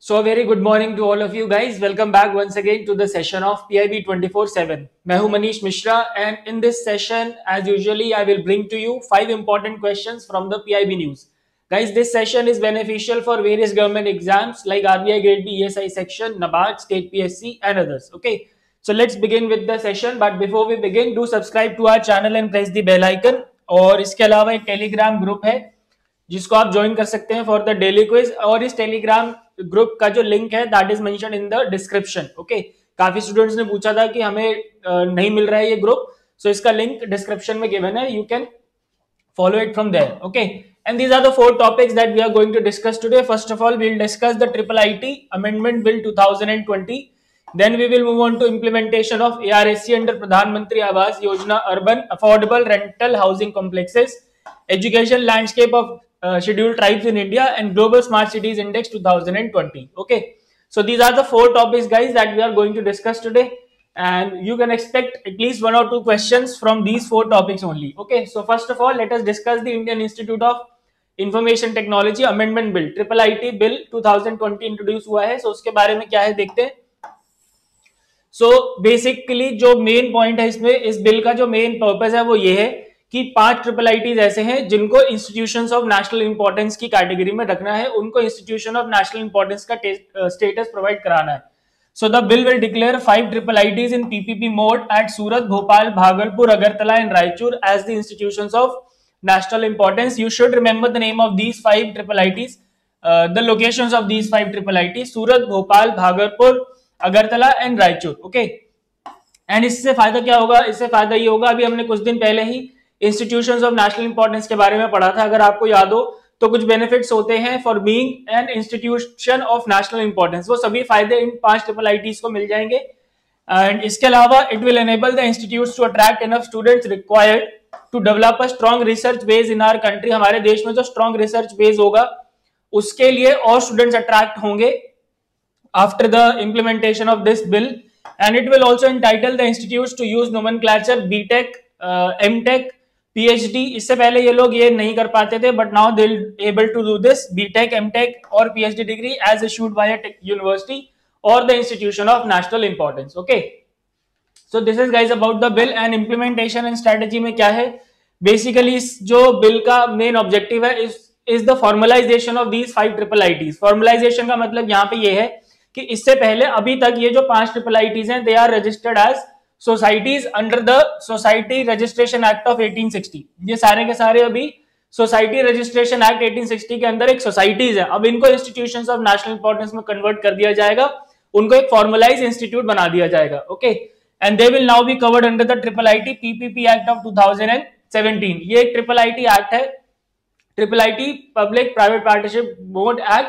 So a very good morning to all of you guys. Welcome back once again to the session of PIB 24/7. मैं हूं Manish Mishra and in this session, as usually, I will bring to you 5 important questions from the PIB news. Guys, this session is beneficial for various government exams like RBI Grade B ESI section, NABARD, State PSC and others. Okay, so let's begin with the session. But before we begin, do subscribe to our channel and press the bell icon. और इसके अलावा एक Telegram group है जिसको आप join कर सकते हैं फॉर द डेली क्विज, और इस टेलीग्राम ग्रुप का जो लिंक है that is mentioned in the description. Okay, काफी स्टूडेंट्स ने पूछा था कि हमें नहीं मिल रहा है ये ग्रुप, सो इसका लिंक डिस्क्रिप्शन में गिवन है, you can follow it from there. Okay, and these are the 4 topics that we are going to discuss today. First of all, we'll discuss the triple IT amendment bill 2020. Then we will move on to implementation of ARSC under Pradhan Mantri Awas Yojana, urban affordable rental housing complexes, education landscape of scheduled tribes in India, and global smart cities index 2020. Okay, so these are the 4 topics, guys, that we are going to discuss today. And you can expect at least 1 or 2 questions from these 4 topics only. Okay, so first of all, let us discuss the Indian Institute of Information Technology Amendment Bill, Triple IT Bill 2020 introduce हुआ है. So उसके बारे में क्या है देखते हैं. So basically जो मेन पॉइंट है इसमें, इस बिल का जो मेन पर्पस है वो ये है कि 5 ट्रिपल आईटीज ऐसे हैं जिनको इंस्टीट्यूशंस ऑफ नेशनल इंपॉर्टेंस की कैटेगरी में रखना है, उनको इंस्टीट्यूशन ऑफ नेशनल इंपॉर्टेंस का स्टेटस प्रोवाइड कराना है. So the bill will declare 5 triple ITs in PPP mode at Surat, Bhopal, Bhagalpur, Agartala and Raichur as the institutions of national importance. You should remember the name of these 5 triple ITs, the locations of these 5 triple ITs: Surat, Bhopal, Bhagalpur, Agartala and Raichur. Okay. And इससे फायदा क्या होगा? इससे फायदा ये होगा, अभी हमने कुछ दिन पहले ही इंस्टीट्यूशंस ऑफ नेशनल इंपॉर्टेंस के बारे में पढ़ा था, अगर आपको याद हो तो कुछ बेनिफिट्स होते हैं for being an institution of national importance. वो सभी फायदे इन 5 ट्रिपल आईटीज को मिल जाएंगे. एंड इसके अलावा it will enable the institutes to attract enough students required to develop a strong research base in our country. हमारे देश में जो स्ट्रॉन्ग रिसर्च बेस होगा उसके लिए और स्टूडेंट्स अट्रैक्ट होंगे after the implementation of this bill. And it will also entitle the institutes to use nomenclature BTech, MTech, PhD. इससे पहले ये लोग ये नहीं कर पाते थे, but now they will able to do this BTech, MTech और PhD degree as issued by a university और the institution of national importance. Okay, so this is guys about the bill. And implementation and strategy में क्या है, basically इस जो bill का main objective है is the formalization of these 5 triple ITs. Formalization का मतलब यहाँ पे ये है कि इससे पहले अभी तक ये जो 5 ट्रिपल आईटीज हैं, they are registered as societies under the society registration act of 1860. ये सारे के सारे अभी सोसाइटी रजिस्ट्रेशन एक्ट 1860 के अंदर एक सोसाइटीज है. अब इनको इंस्टीट्यूशंस ऑफ नेशनल इंपॉर्टेंस में कन्वर्ट कर दिया जाएगा, उनको एक फॉर्मलाइज इंस्टीट्यूट बना दिया जाएगा. Okay, and they will now be covered under the triple IT PPP act of 2017. ये एक ट्रिपल आईटी एक्ट है, triple IT public private partnership board act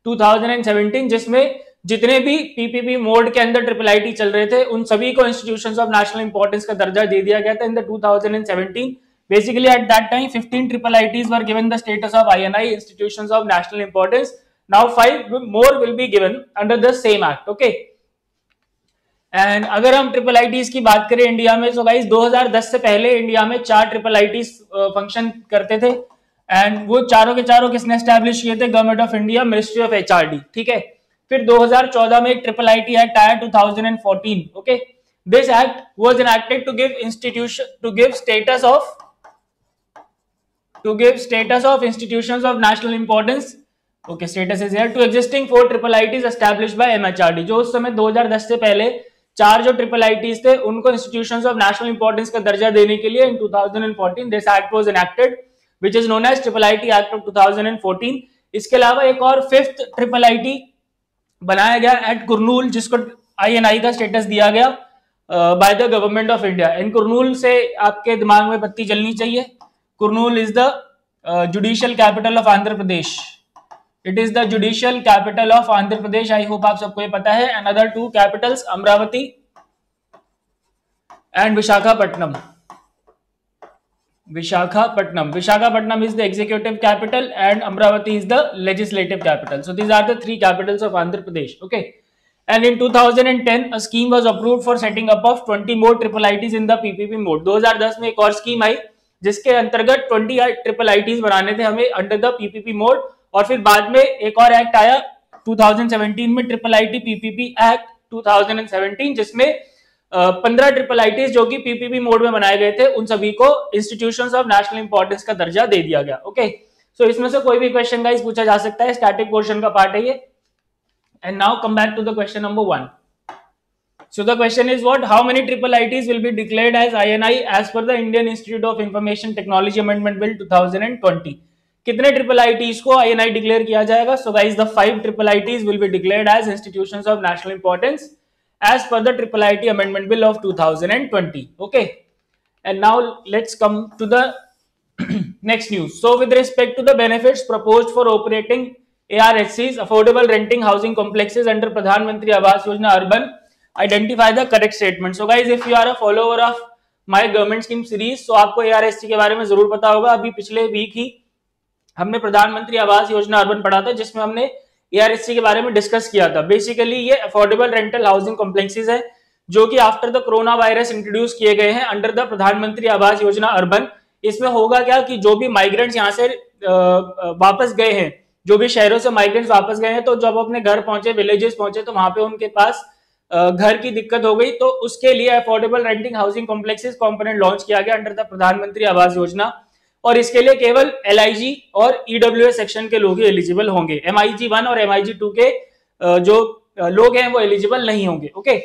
2017, जिसमें जितने भी पीपीपी मोड के अंदर ट्रिपल आईटी चल रहे थे उन सभी को इंस्टीट्यूशंस ऑफ नेशनल इंपॉर्टेंस का दर्जा दे दिया गया था in the 2017. Basically at that time 15 triple ITs were given the status of INI institutions of national importance. Now 5 more will be given under the same act. Okay, and अगर हम triple ITs की बात करें India में, तो guys 2010 से पहले India में 4 ट्रिपल आईटीज फंक्शन करते थे. एंड वो चारों के चारों किसने एस्टैब्लिश किए थे? Government of India, ministry of HRD. ठीक है, फिर 2014 में एक ट्रिपल आईटी एक्ट आया 2014. Okay, this act was enacted to give status of institutions of national importance. Okay, status is here to existing 4 triple ITs established by MHRD. जो उस समय 2010 से पहले 4 जो ट्रिपल आईटीज थे उनको इंस्टीट्यूशंस ऑफ नेशनल इंपॉर्टेंस का दर्जा देने के लिए in 2014 this act was enacted which is known as triple IT act of 2014. इसके अलावा एक और 5th ट्रिपल आईटी बनाया गया एट कुरनूल, जिसको आईएनआई का स्टेटस दिया गया by the government of India. इन कुरनूल से आपके दिमाग में बत्ती जलनी चाहिए. Kurnool is the judicial capital of Andhra Pradesh. It is the judicial capital of Andhra Pradesh. I hope आप सबको ये पता है. And other 2 capitals Amaravati and Visakhapatnam. Visakhapatnam is the executive capital and Amravati is the legislative capital. So these are the 3 capitals of Andhra Pradesh. Okay, and in 2010 a scheme was approved for setting up of 20 more triple ITs in the PPP mode. 2010 में एक और scheme आई जिसके अंतर्गत 20 triple ITs बनाने थे हमें under the PPP mode. और फिर बाद में एक और एक्ट आया 2017 में ट्रिपल आईटी पीपीपी एक्ट 2017, जिसमें 15 ट्रिपल आईटी जो कि पीपीपी मोड में बनाए गए थे, उन सभी को इंस्टीट्यूशंस ऑफ नेशनल इंपॉर्टेंस का दर्जा दे दिया गया। ओके, सो इसमें से कोई भी क्वेश्चन गाइस पूछा जा सकता है, स्टैटिक पोर्शन का पार्ट है ये। And now come back to the question number 1. So the question is what? How many triple ITs will be declared as INI as per the Indian Institute of Information Technology Amendment Bill 2020? कितने triple ITs को INI declare किया जाएगा? So guys, the 5 triple ITs will be declared as institutions of national importance as per the Triple IT Amendment Bill of 2020. Okay, and now let's come to the next news. So with respect to the benefits proposed for operating ARSCs, affordable renting housing complexes under Pradhan Mantri Awas Yojana Urban, identify the correct statement. So guys, if you are a follower of my government scheme series, so आपको ARSC के बारे में जरूर पता होगा। अभी पिछले week ही हमने प्रधानमंत्री आवास योजना अर्बन पढ़ा था, जिसमें हमने ARSC के बारे में डिस्कस किया था। बेसिकली ये अफोर्डेबल रेंटल हाउसिंग कॉम्प्लेक्सेस है जो कि after the corona virus introduce किए गए हैं अंडर द प्रधानमंत्री आवास योजना अर्बन। इसमें होगा क्या कि जो भी माइग्रेंट्स यहाँ से वापस गए हैं, जो भी शहरों से माइग्रेंट्स वापस गए हैं, तो जब अपने घर पहुंचे, विलेजेस पहुंचे, तो वहां पे उनके पास घर की दिक्कत हो गई, तो उसके लिए affordable renting housing complexes component launch किया गया अंडर द प्रधानमंत्री आवास योजना। और इसके लिए केवल LIG और EWS सेक्शन के लोग ही एलिजिबल होंगे। MIG 1 और MIG 2 के जो लोग हैं वो एलिजिबल नहीं होंगे। Okay,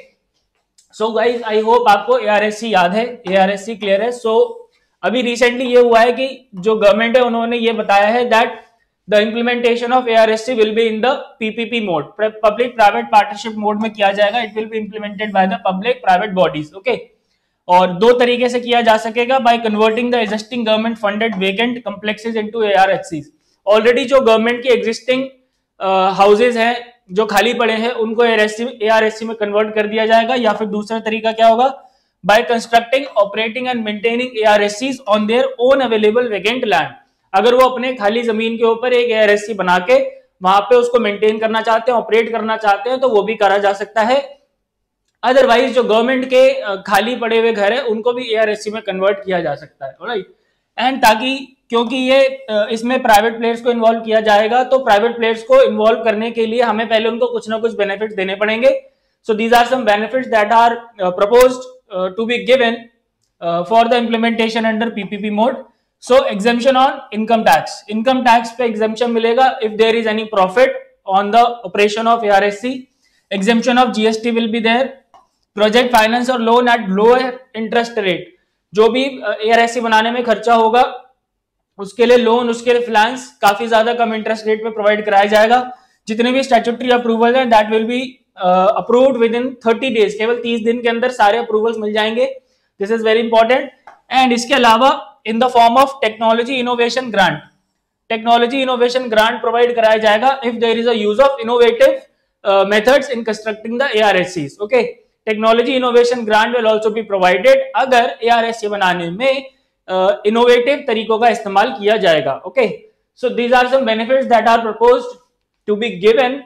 so guys, I hope आपको ARSC याद है, ARSC क्लियर है। सो अभी रिसेंटली ये हुआ है कि जो गवर्नमेंट है उन्होंने ये बताया है that the implementation of ARSC will be in the PPP mode, public private partnership mode में किया जाएगा। it will be implemented by the public private bodies. okay, और दो तरीके से किया जा सकेगा, by converting the existing government funded vacant complexes into ARSCs। Already जो गवर्नमेंट की एग्जिस्टिंग हाउसेज हैं जो खाली पड़े हैं उनको ARSC में कन्वर्ट कर दिया जाएगा, या फिर दूसरा तरीका क्या होगा, by constructing, operating and maintaining ARSCs on their own available vacant land। अगर वो अपने खाली जमीन के ऊपर एक ARSC बना के वहां पे उसको मेंटेन करना चाहते हैं, ऑपरेट करना चाहते हैं, तो वो भी करा जा सकता है। अदरवाइज जो गवर्नमेंट के खाली पड़े हुए घर है उनको भी ARSC में कन्वर्ट किया जा सकता है। ऑलराइट, एंड ताकि क्योंकि ये इसमें प्राइवेट प्लेयर्स को इन्वॉल्व किया जाएगा, तो प्राइवेट प्लेयर्स को इन्वॉल्व करने के लिए हमें पहले उनको कुछ ना कुछ बेनिफिट देने पड़ेंगे। So these are some benefits that are proposed to be given for the implementation under PPP mode. So exemption on income tax, income tax पे exemption मिलेगा if there is any profit on the operation of ARSC। exemption of GST will be there। project finance और loan at lower interest rate, जो भी ARSC बनाने में खर्चा होगा उसके लिए लोन, उसके लिए फाइनेंस काफी ज्यादा कम इंटरेस्ट रेट पे प्रोवाइड कराया जाएगा। जितने भी स्टैट्यूटरी अप्रूवल है that will be approved within 30 days, केवल 30 दिन के अंदर सारे अप्रूवल्स मिल जाएंगे। This is very important. And इसके अलावा in the form of technology innovation grant, technology innovation grant provide कराया जाएगा if there is a use of innovative methods in constructing the ARSCs। Okay, technology innovation grant will also be provided अगर ARSC बनाने में innovative तरीकों का इस्तेमाल किया जाएगा। Okay, so these are some benefits that are proposed to be given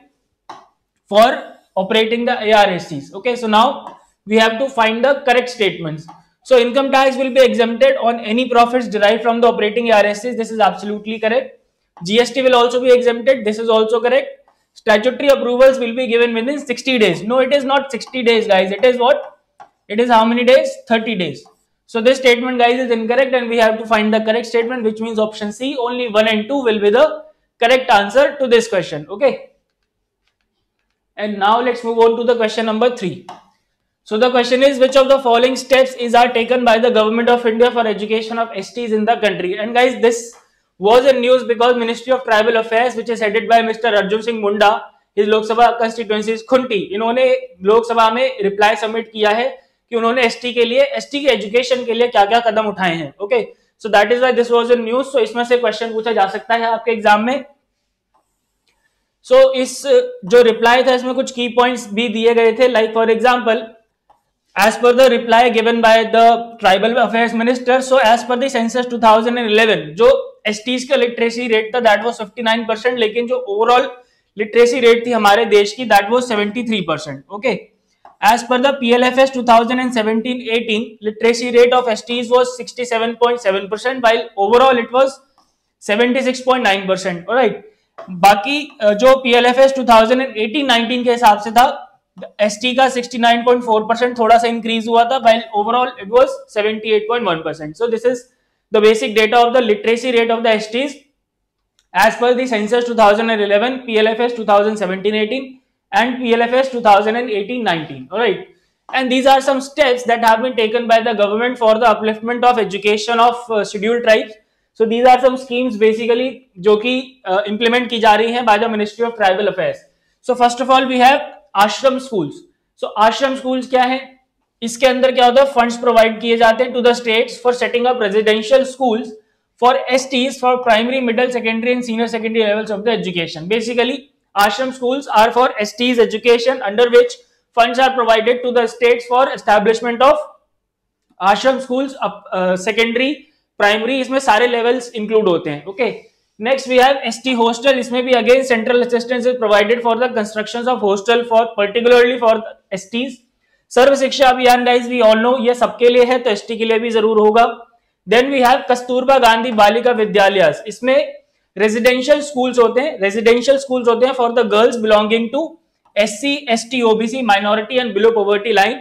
for operating the ARSCs। Okay, so now we have to find the correct statements. So income tax will be exempted on any profits derived from the operating ARSCs. This is absolutely correct. GST will also be exempted. This is also correct. Statutory approvals will be given within 60 days. No, it is not 60 days, guys. It is what? It is how many days? 30 days. So this statement, guys, is incorrect, and we have to find the correct statement, which means option C, only 1 and 2 will be the correct answer to this question. Okay. And now let's move on to the question number 3. So the question is, which of the following steps are taken by the government of India for education of STs in the country? And guys, this was in news because Ministry of Tribal Affairs, which is headed by Mr. Arjun Singh Munda, his Lok Sabha constituency is Khunti, इन्होंने लोक सभा में reply submit किया है कि उन्होंने ST के education के लिए क्या क्या कदम उठाए हैं। Okay, so that is why this was in news. So इसमें से क्वेश्चन पूछा जा सकता है आपके एग्जाम में। सो इस जो रिप्लाई था इसमें कुछ की पॉइंट्स भी दिए गए थे, like for example, as per the reply given by the tribal affairs minister, so as per the census 2011 जो STs का लिटरेसी रेट था that was 59%, लेकिन जो ओवरऑल लिटरेसी रेट थी हमारे देश की that was 73%. okay, as per the PLFS 2017-18 literacy rate of STs was 67.7%, while overall it was 76.9%. all right, बाकी जो PLFS 2018-19 के हिसाब से था, ST का 69.4% थोड़ा सा इंक्रीज हुआ था, while overall it was 78.1%. So this is the basic data of the literacy rate of the STs as per the census 2011, PLFS 2017-18 and PLFS 2018-19. All right, and these are some steps that have been taken by the government for the upliftment of education of scheduled tribes. So these are some schemes basically जो कि implement की जा रही हैं by the Ministry of Tribal Affairs. So first of all we have आश्रम schools. So आश्रम schools क्या है? इसके अंदर क्या होता है? फंड्स प्रोवाइड किए जाते हैं to the states for setting up residential schools for STs for primary, middle, secondary and senior secondary levels of the education. Basically, ashram schools are for STs education, under which funds are provided to the states for establishment of ashram schools, secondary, primary, इसमें सारे levels include होते हैं. Okay. Next we have ST hostel. इसमें भी again central assistance is provided for the constructions of hostel for particularly for STs. सर्व शिक्षा अभियान guys we all know ये सबके लिए है, तो ST के लिए भी जरूर होगा. Then we have Kasturba Gandhi Balika Vidyalaya. इसमें रेजिडेंशियल स्कूल्स होते हैं for the girls belonging to SC, ST, OBC, minority and below poverty line.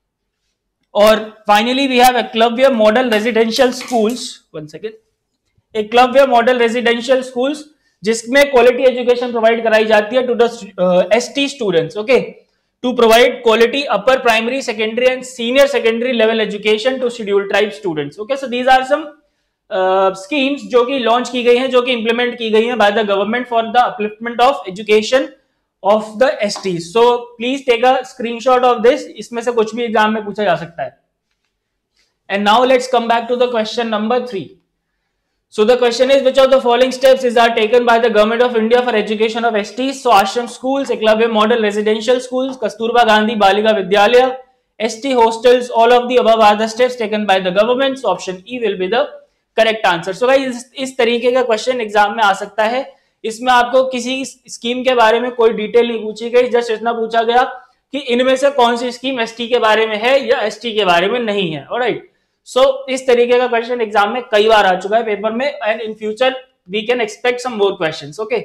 और finally we have Eklavya model residential schools. One second. Eklavya model residential schools जिसमें क्वालिटी एजुकेशन प्रोवाइड कराई जाती है to the ST students. Okay, to provide quality upper primary, secondary and senior secondary level education to scheduled tribe students. Okay, so these are some schemes जो कि launch की गई हैं, जो कि implement की गई हैं by the government for the upliftment of education of the STs. So please take a screenshot of this. इसमें से कुछ भी एग्जाम में पूछा जा सकता है. And now let's come back to the question number 3. So the question is, which of the following steps are taken by the government of India for education of STs? So ashram schools, eklavya model residential schools, Kasturba Gandhi Balika Vidyalaya, ST hostels, all of the above are the steps taken by the government. So option E will be the correct answer. So guys इस तरीके का question exam में आ सकता है. इसमें आपको किसी scheme के बारे में कोई डिटेल नहीं पूछी गई, जस्ट इतना पूछा गया कि इनमें से कौन सी स्कीम ST के बारे में है या ST के बारे में नहीं है. ऑलराइट, सो इस तरीके का क्वेश्चन एग्जाम में कई बार आ चुका है पेपर में, and in future we can expect some more questions. Okay,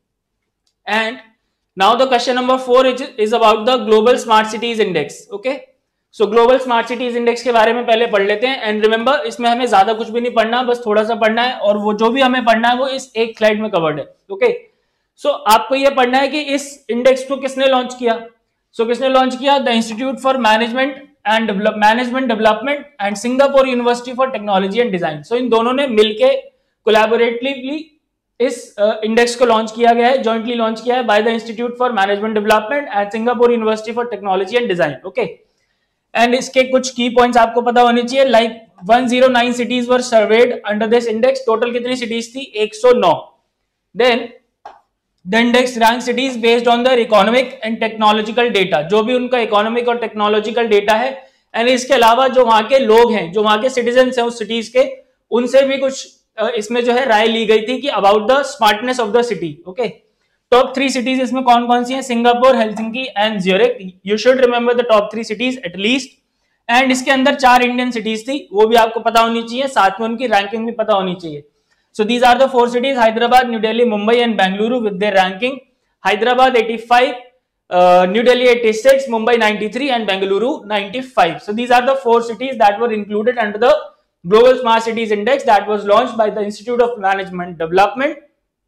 and now the question number 4 is about the global smart cities index. Okay, so global smart cities index के बारे में पहले पढ़ लेते हैं. एंड रिमेंबर, इसमें हमें ज्यादा कुछ भी नहीं पढ़ना, बस थोड़ा सा पढ़ना है, और वो जो भी हमें पढ़ना है वो इस एक स्लाइड में कवर्ड है. ओके, सो आपको ये पढ़ना है कि इस इंडेक्स को किसने लॉन्च किया. किसने लॉन्च किया? The institute for management and management development and Singapore university for technology and design. So इन दोनों ने मिलके कोलैबोरेटिवली इस इंडेक्स को लॉन्च किया गया है, जॉइंटली लॉन्च किया है by the institute for management development and Singapore university for technology and design. Okay, and इसके कुछ की पॉइंट्स आपको पता होनी चाहिए. Like 109 cities were surveyed under this index. Total कितनी सिटीज थी? 109. Then The index ranks cities based on their economic and technological data. जो भी उनका इकोनॉमिक और टेक्नोलॉजिकल डेटा है, एंड इसके अलावा जो वहां के लोग हैं, जो वहां के सिटीजन्स हैं उस सिटीज के, उनसे भी कुछ इसमें जो है राय ली गई थी कि about the smartness of the city. Okay, top 3 cities इसमें कौन कौन सी हैं? Singapore, Helsinki and Zurich. You should remember the top 3 cities at least. And इसके अंदर 4 इंडियन सिटीज थी, वो भी आपको पता होनी चाहिए, साथ में उनकी रैंकिंग भी पता होनी चाहिए. So these are the 4 cities: Hyderabad, New Delhi, Mumbai and Bengaluru with their ranking. Hyderabad 85, New Delhi 86, Mumbai 93 and Bengaluru 95. So these are the 4 cities that were included under the Global Smart Cities Index that was launched by the Institute of Management Development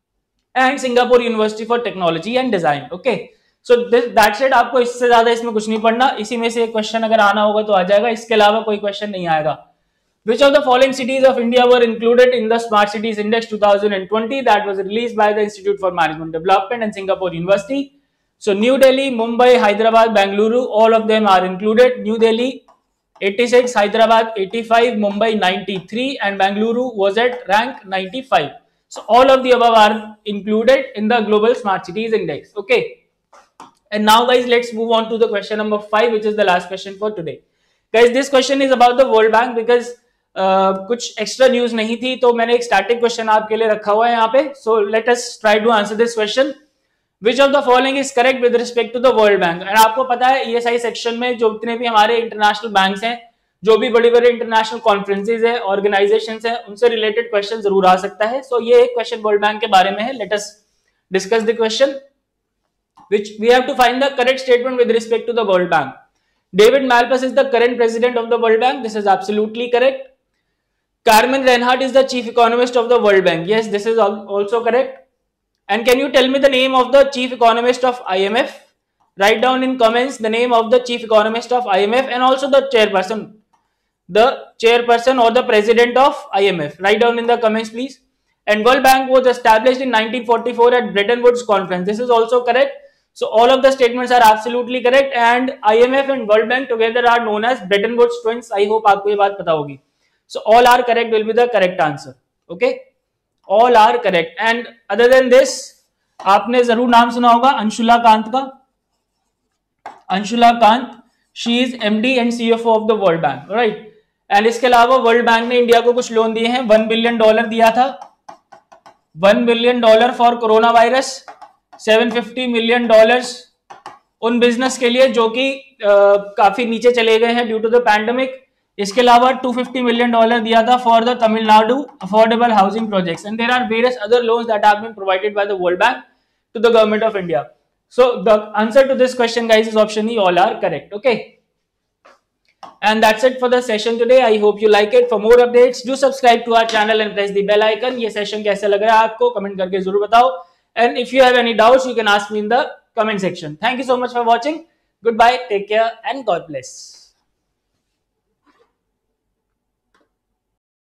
and Singapore University for Technology and Design. Okay, so that's it. आपको इससे ज्यादा इसमें कुछ नहीं पढ़ना. इसी में से एक क्वेश्चन अगर आना होगा तो आ जाएगा, इसके अलावा कोई क्वेश्चन नहीं आएगा. Which of the following cities of India were included in the Smart Cities Index 2020 that was released by the Institute for Management Development and Singapore University? So New Delhi, Mumbai, Hyderabad, Bengaluru, all of them are included. New Delhi 86, Hyderabad 85, Mumbai 93 and Bengaluru was at rank 95. So all of the above are included in the Global Smart Cities Index. Okay. And now guys, let's move on to the question number 5, which is the last question for today. Guys, this question is about the World Bank because कुछ extra news नहीं थी, तो मैंने एक static question आपके लिए रखा हुआ है यहाँ पे. So let us try to answer this question. Which of the following is correct with respect to the World Bank. And आपको पता है ESI सेक्शन में जो जितने भी हमारे इंटरनेशनल बैंक्स हैं, जो भी बड़ी बड़ी इंटरनेशनल कॉन्फ्रेंसेज है, ऑर्गेनाइजेशंस है, उनसे रिलेटेड क्वेश्चन जरूर आ सकता है. सो ये एक क्वेश्चन वर्ल्ड बैंक के बारे में है. Let us discuss the question, which we have to find the correct statement with respect to the World Bank. David Malpass is the current president of the World Bank. This is absolutely correct. Carmen Reinhart is the chief economist of the World Bank. Yes, this is also correct. And can you tell me the name of the chief economist of IMF? Write down in comments the name of the chief economist of IMF and also the chairperson or the president of IMF. Write down in the comments, please. And World Bank was established in 1944 at Bretton Woods Conference. This is also correct. So all of the statements are absolutely correct, and IMF and World Bank together are known as Bretton Woods twins. I hope आपको ये बात पता होगी. So all are correct will be the correct answer. Okay, all are correct. And other than this, आपने जरूर नाम सुना होगा अंशुला कांत का. Anshula Kant, she is MD and CFO of the World Bank, right? And इसके अलावा वर्ल्ड बैंक ने इंडिया को कुछ लोन दिए हैं. $1 बिलियन दिया था. $1 billion for corona virus, $750 million उन बिजनेस के लिए जो कि काफी नीचे चले गए हैं ड्यू टू द पैंडेमिक. इसके अलावा $250 मिलियन दिया था for the Tamil Nadu affordable housing projects. And there are various other loans that have been provided by the World Bank to the government of India. So the answer to this question, guys, is option E. All are correct. Okay. And that's it for the session today. I hope you like it. For more updates, do subscribe to our channel and press the bell icon. ये session कैसा लग रहा है आपको comment करके जरूर बताओ. And if you have any doubts, you can ask me in the comment section. Thank you so much for watching. Goodbye. Take care and God bless.